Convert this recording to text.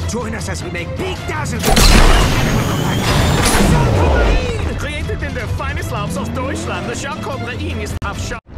Join us as we make big thousands of dollars. Created in the finest labs of Deutschland, the Shark Cobra is of shark.